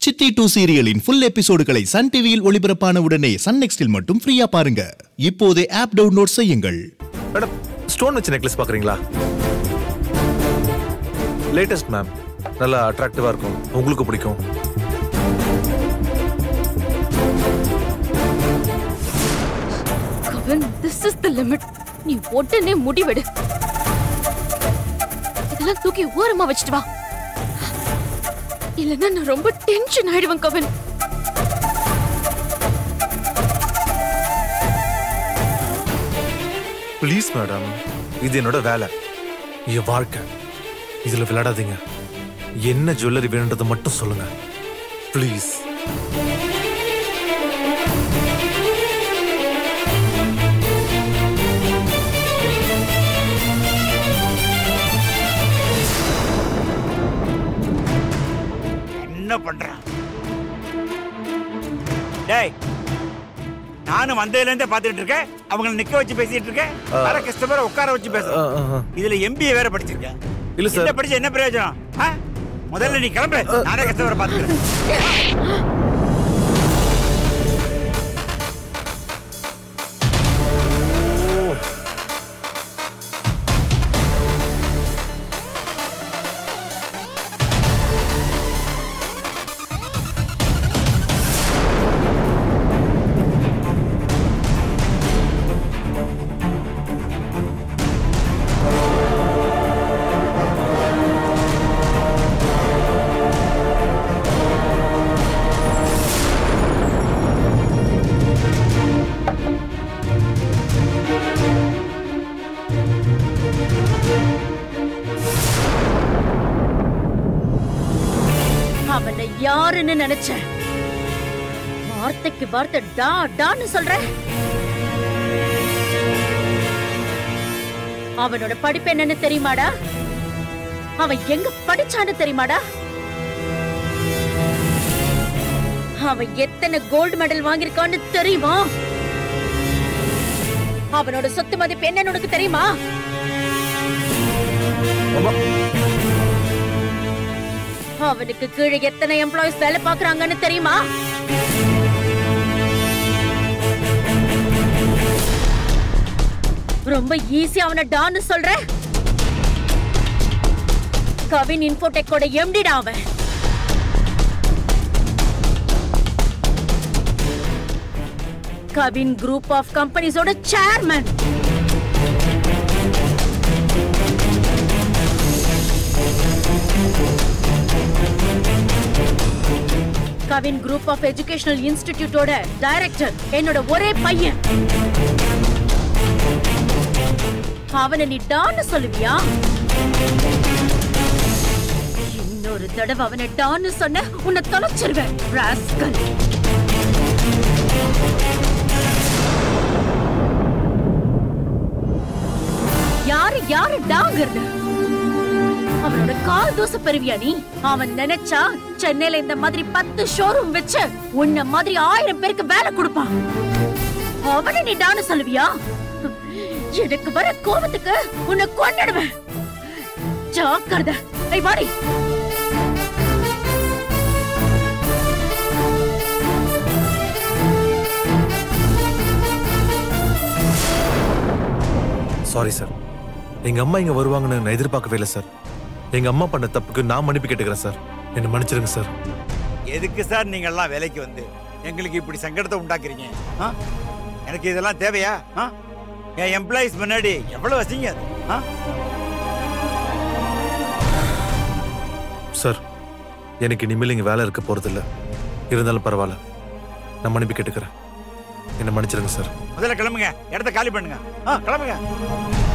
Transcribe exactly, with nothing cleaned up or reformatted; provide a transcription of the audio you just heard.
சித்தி டூ சீரியலின் ஃபுல் எபிசோடுகளை சன் டிவியில் ஒளிபரப்பான உடனே சன் நெக்ஸ்டில் மட்டும் ஃப்ரீயா பாருங்க. இப்போதே ஆப் டவுன்லோட் செய்யுங்கள். மேடம், ஸ்டோன் வச்ச நெக்லஸ் பாக்குறீங்களா? லேட்டஸ்ட் மேம், நல்லா அட்ராக்டிவா இருக்கும், உங்களுக்கு பிடிக்கும். Kavin, this is the limit. நீ உடனே முடிவெடு. இதெல்லாம் தூக்கி ஓரமா வச்சிட்டு வா. இல்லன்னா நான் ரொம்ப டென்ஷன் ஆயிடுவேன் கவின். ப்ளீஸ் மேடம், இது என்னோட வேலை, என் வாழ்க்கை. இதுல விளையாடாதீங்க. என்ன ஜுவல்லரி வேணுன்றதை மட்டும் சொல்லுங்க ப்ளீஸ். என்ன பண்றான்? டேய், நானும் வந்ததுல இருந்தே பாத்துட்டு இருக்கேன். அவங்களை நிக்க வச்சு பேசிட்டு இருக்கேன். வர கஸ்டமரை உட்கார வச்சு பேசுறேன். இதுல எம்பிஏ வேற படிச்சிருக்கேன். இல்ல சார், என்ன படிச்சு என்ன பிரயோஜனம்? முதல்ல நீ கிளம்பு, நானே கஸ்டமரை பாத்துக்கிறேன். அவனை யாருன்னு நினைச்சேன்? வார்த்தைக்கு வார்த்தை டா டான்னு சொல்ற. அவனோட படிப்பு என்னன்னு தெரியுமாடா? அவன் எங்க படிச்சான்னு தெரியுமாடா? அவன் எத்தனை கோல்டு மெடல் வாங்கியிருக்கான்னு தெரியுமா? அவனோட சொத்து மதிப்பு என்னன்னு உனக்கு தெரியுமா? அவனுக்கு கீழே எத்தனை எம்ப்ளாயிஸ் வேலை பாக்குறாங்கன்னு தெரியுமா? ரொம்ப ஈஸியா அவனை டான்னு சொல்ற. கவின் இன்ஃபோடெக்கோட எம்டிடா அவன். கவின் குரூப் ஆஃப் கம்பெனிஸோட chairman. Kavin group of educational இன்ஸ்டிடியூட்டோட டைரக்டர் என்னோட ஒரே பையன். அவனை நீ டான்னு சொல்லுவியா? இன்னொரு தடவை அவனை டான்னு சொன்ன உன்னை தொலைச்சிருவேன் ராஸ்கல். யாரு யாரு டாங்கிறது? அவனோட கால் தூச பெறுவியா நீ? அவன் நினைச்சா சென்னையில இந்த மாதிரி பத்து ஷோரூம் வச்சு உன்ன மாதிரி ஆயிரம் பேருக்கு வேலை கொடுப்பான். அவனை நீ டான்னு சொல்லுவியா? எனக்கு வர கோபத்துக்கு உன்னை கொன்னுடுவேன். ஜாக்கிரதை. ஐ வாடி. சாரி சார், எங்க அம்மா இங்க வருவாங்கன்னு நான் எதிர்பார்க்கவே இல்லை சார். எங்க அம்மா பண்ண தப்புக்கு நான் மன்னிப்பு கேட்டுக்கிறேன் சார். என்ன மன்னிச்சிருங்க சார். எதுக்கு சார் நீங்க எல்லாம் வேலைக்கு வந்து எங்களுக்கு இப்படி சங்கடத்தை உண்டாக்குறீங்க? எனக்கு இதெல்லாம் தேவையா? என் எம்ப்ளாயிஸ் முன்னாடி எவ்வளவு வசீங்க அது? சார், எனக்கு இனிமேல் இங்க வேலை இருக்க போறது இல்ல. இருந்தாலும் பரவாயில்ல, நான் மன்னிப்பு கேட்டுக்கிறேன். என்ன மன்னிச்சிருங்க சார். முதல்ல கிளம்புங்க, இடத்த காலி பண்ணுங்க. கிளம்புங்க.